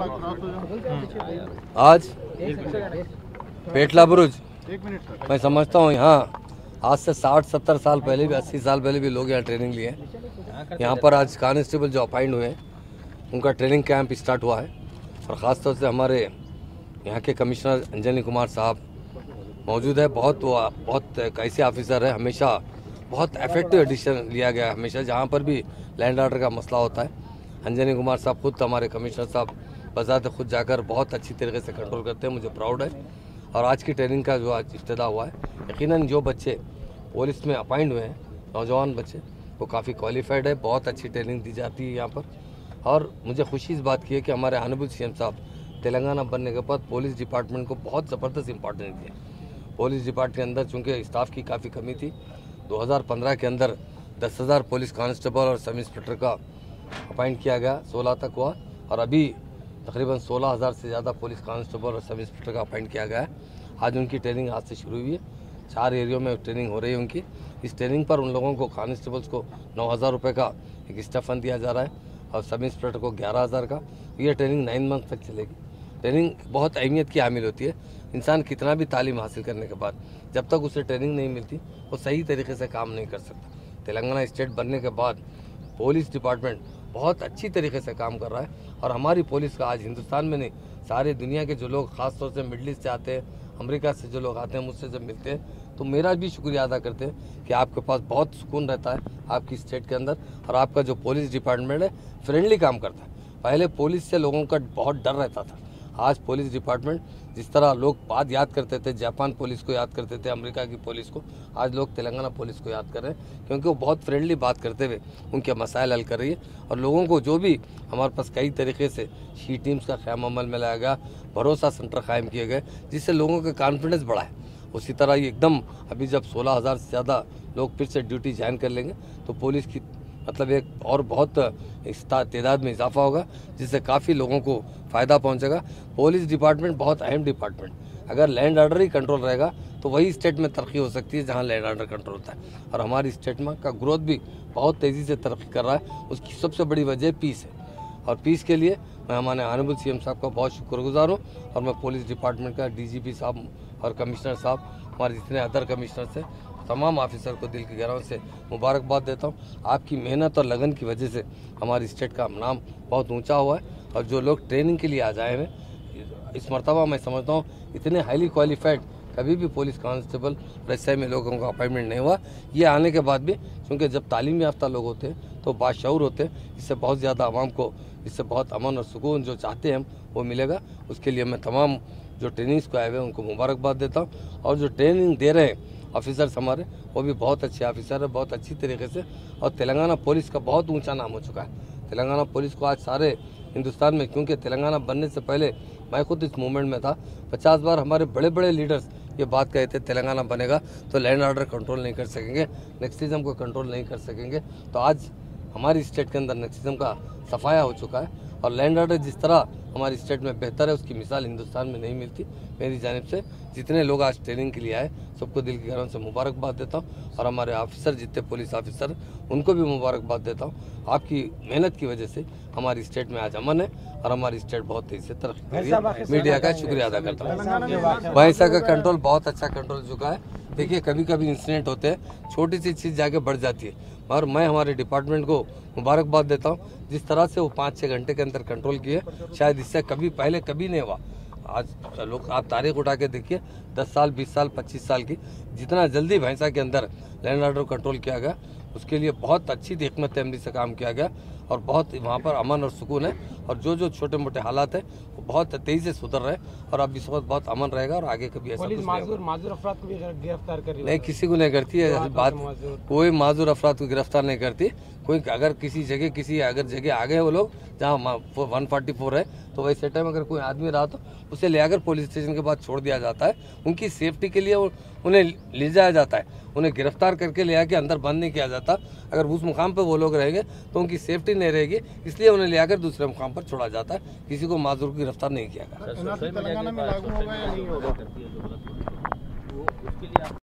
आज पेटला बुरुज मैं समझता हूँ यहाँ आज से 60-70 साल पहले भी 80 साल पहले भी लोग यहाँ ट्रेनिंग लिए हैं। यहाँ पर आज कांस्टेबल जो अपॉइंट हुए हैं उनका ट्रेनिंग कैंप स्टार्ट हुआ है और ख़ास तौर से हमारे यहाँ के कमिश्नर अंजनी कुमार साहब मौजूद है। बहुत ऐसे ऑफिसर है, हमेशा बहुत इफेक्टिव डिसीजन लिया गया है। हमेशा जहाँ पर भी लैंड ऑर्डर का मसला होता है अंजनी कुमार साहब खुद हमारे कमिश्नर साहब बजाते खुद जाकर बहुत अच्छी तरीके से कंट्रोल करते हैं। मुझे प्राउड है। और आज की ट्रेनिंग का जो आज इब्तिदा हुआ है, यकीनन जो बच्चे पुलिस में अपॉइंट हुए हैं नौजवान बच्चे वो काफ़ी क्वालिफाइड है। बहुत अच्छी ट्रेनिंग दी जाती है यहाँ पर। और मुझे खुशी इस बात की है कि हमारे ऑनरेबल सीएम साहब तेलंगाना बनने के बाद पुलिस डिपार्टमेंट को बहुत ज़बरदस्त इंपॉर्टेंस दिया। पुलिस डिपार्टमेंट के अंदर चूँकि स्टाफ की काफ़ी कमी थी, 2015 के अंदर 10,000 पुलिस कांस्टेबल और सब इंस्पेक्टर का अपॉइंट किया गया, 16 तक हुआ। और अभी तकरीबन 16,000 से ज़्यादा पुलिस कांस्टेबल और सब इंस्पेक्टर का अपॉइंट किया गया है। आज उनकी ट्रेनिंग आज से शुरू हुई है। 4 एरियो में ट्रेनिंग हो रही है उनकी। इस ट्रेनिंग पर उन लोगों को कांस्टेबल्स को 9,000 रुपये का एक स्टाइपेंड दिया जा रहा है और सब इंस्पेक्टर को 11,000 का। ये ट्रेनिंग 9 मंथ तक चलेगी। ट्रेनिंग बहुत अहमियत की हामिल होती है। इंसान कितना भी तालीम हासिल करने के बाद जब तक उसे ट्रेनिंग नहीं मिलती वो सही तरीके से काम नहीं कर सकता। तेलंगाना स्टेट बनने के बाद पुलिस डिपार्टमेंट बहुत अच्छी तरीके से काम कर रहा है। और हमारी पुलिस का आज हिंदुस्तान में नहीं, सारे दुनिया के जो लोग ख़ास तौर से मिडल ईस्ट से आते हैं, अमेरिका से जो लोग आते हैं, मुझसे जब मिलते हैं तो मेरा भी शुक्रिया अदा करते हैं कि आपके पास बहुत सुकून रहता है आपकी स्टेट के अंदर। और आपका जो पुलिस डिपार्टमेंट है फ्रेंडली काम करता है। पहले पुलिस से लोगों का बहुत डर रहता था। आज पुलिस डिपार्टमेंट जिस तरह लोग बात याद करते थे, जापान पुलिस को याद करते थे, अमेरिका की पुलिस को, आज लोग तेलंगाना पुलिस को याद कर रहे हैं क्योंकि वो बहुत फ्रेंडली बात करते हुए उनके मसाइल हल कर रही है। और लोगों को जो भी हमारे पास कई तरीके से शी टीम्स का क़याम अमल में लाया गया, भरोसा सेंटर कायम किए गए जिससे लोगों का कॉन्फिडेंस बढ़ा है। उसी तरह ये एकदम अभी जब 16,000 से ज़्यादा लोग फिर से ड्यूटी ज्वाइन कर लेंगे तो पुलिस की मतलब एक और बहुत तादाद में इजाफा होगा जिससे काफ़ी लोगों को फ़ायदा पहुंचेगा। पुलिस डिपार्टमेंट बहुत अहम डिपार्टमेंट, अगर लैंड ऑर्डर ही कंट्रोल रहेगा तो वही स्टेट में तरक्की हो सकती है जहां लैंड ऑर्डर कंट्रोल होता है। और हमारी स्टेट में का ग्रोथ भी बहुत तेज़ी से तरक्की कर रहा है। उसकी सबसे बड़ी वजह पीस है। और पीस के लिए मैं हमारे ऑनरेबल सीएम साहब का बहुत शुक्रगुजार हूँ। और मैं पुलिस डिपार्टमेंट का डीजीपी साहब और कमिश्नर साहब, हमारे जितने अदर कमिश्नर से, तमाम ऑफिसर को दिल की गहराई से मुबारकबाद देता हूँ। आपकी मेहनत और लगन की वजह से हमारी स्टेट का नाम बहुत ऊंचा हुआ है। और जो लोग ट्रेनिंग के लिए आ जाए हैं इस मरतबा मैं समझता हूँ इतने हाईली क्वालिफाइड कभी भी पुलिस कांस्टेबल एसआई में लोगों का अपॉइंटमेंट नहीं हुआ। ये आने के बाद भी, क्योंकि जब तालीम याफ्ता लोग होते हैं तो बाशऊर होते हैं, इससे बहुत ज़्यादा आवाम को इससे बहुत अमन और सुकून जो चाहते हैं हम वो मिलेगा। उसके लिए मैं तमाम जो ट्रेनिंग्स को आए हुए हैं उनको मुबारकबाद देता हूँ। और जो ट्रेनिंग दे रहे हैं ऑफिसर्स हमारे वो भी बहुत अच्छे ऑफिसर है, बहुत अच्छी तरीके से। और तेलंगाना पुलिस का बहुत ऊंचा नाम हो चुका है। तेलंगाना पुलिस को आज सारे हिंदुस्तान में, क्योंकि तेलंगाना बनने से पहले मैं खुद इस मूवमेंट में था, 50 बार हमारे बड़े बड़े लीडर्स ये बात कहते थे तेलंगाना बनेगा तो लैंड ऑर्डर कंट्रोल नहीं कर सकेंगे, नेक्सटिज्म को कंट्रोल नहीं कर सकेंगे। तो आज हमारी स्टेट के अंदर नेक्सटिज्म का सफाया हो चुका है। और लैंड ऑर्डर जिस तरह हमारी स्टेट में बेहतर है उसकी मिसाल हिंदुस्तान में नहीं मिलती। मेरी जानिब से जितने लोग आज ट्रेनिंग के लिए आए सबको दिल की गहराई से मुबारकबाद देता हूँ। और हमारे ऑफिसर जितने पुलिस ऑफिसर उनको भी मुबारकबाद देता हूँ। आपकी मेहनत की वजह से हमारी स्टेट में आज अमन है और हमारी स्टेट बहुत तेजी से तरक्की कर रही है। मीडिया का शुक्रिया अदा करता हूँ। भैंसा का कंट्रोल बहुत अच्छा कंट्रोल हो चुका है। देखिए कभी कभी इंसिडेंट होते हैं, छोटी सी चीज़ जाके बढ़ जाती है। और मैं हमारे डिपार्टमेंट को मुबारकबाद देता हूँ जिस तरह से वो 5-6 घंटे के अंदर कंट्रोल किए, शायद इससे कभी नहीं हुआ। आज लोग आप तारीख उठा के देखिए, 10 साल 20 साल 25 साल की, जितना जल्दी भैंसा के अंदर लैंड ऑर्डर कंट्रोल किया गया उसके लिए बहुत अच्छी हिकमत अमली से काम किया गया। और बहुत वहाँ पर अमन और सुकून है। और जो छोटे मोटे हालात हैं वो बहुत तेज़ी से सुधर रहे हैं। और अब इस वक्त बहुत अमन रहेगा और आगे कभी ऐसा कुछ माजूर अफराद को भी गिरफ्तार कर रही है? नहीं, किसी को नहीं करती है बात। कोई माजूर अफराद को गिरफ्तार नहीं करती। कोई अगर किसी जगह आ गए वो लोग जहाँ 144 है तो वैसे टाइम अगर कोई आदमी रहा तो उसे ले आकर पुलिस स्टेशन के बाद छोड़ दिया जाता है। उनकी सेफ्टी के लिए उन्हें ले जाया जाता है, उन्हें गिरफ्तार करके ले आके अंदर बंद नहीं किया जाता। अगर उस मुकाम पर वो लोग रहेंगे तो उनकी सेफ्टी नहीं रहेगी, इसलिए उन्हें ले आकर दूसरे मुकाम पर छोड़ा जाता है। किसी को माजूर को गिरफ्तार नहीं किया गया।